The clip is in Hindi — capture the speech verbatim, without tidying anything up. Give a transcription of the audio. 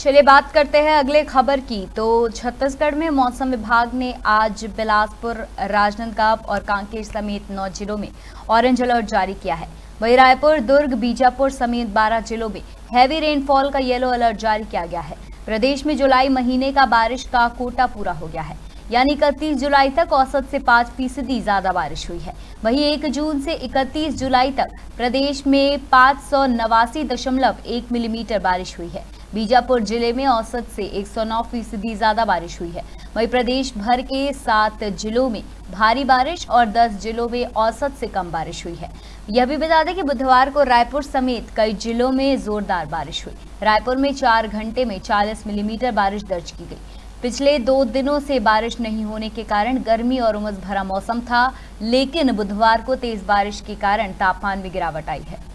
चलिए बात करते हैं अगले खबर की। तो छत्तीसगढ़ में मौसम विभाग ने आज बिलासपुर, राजनांदगांव और कांकेर समेत नौ जिलों में ऑरेंज अलर्ट जारी किया है। वहीं रायपुर, दुर्ग, बीजापुर समेत बारह जिलों में हैवी रेनफॉल का येलो अलर्ट जारी किया गया है। प्रदेश में जुलाई महीने का बारिश का कोटा पूरा हो गया है, यानी इकतीस जुलाई तक औसत से पाँच फीसदी ज्यादा बारिश हुई है। वहीं एक जून से इकतीस जुलाई तक प्रदेश में पाँच सौ नवासी दशमलव एक मिलीमीटर बारिश हुई है। बीजापुर जिले में औसत से एक सौ नौ फीसदी ज्यादा बारिश हुई है। वहीं प्रदेश भर के सात जिलों में भारी बारिश और दस जिलों में औसत से कम बारिश हुई है। यह भी बता दें कि बुधवार को रायपुर समेत कई जिलों में जोरदार बारिश हुई। रायपुर में चार घंटे में चालीस मिलीमीटर बारिश दर्ज की गई। पिछले दो दिनों से बारिश नहीं होने के कारण गर्मी और उमस भरा मौसम था, लेकिन बुधवार को तेज बारिश के कारण तापमान में गिरावट आई है।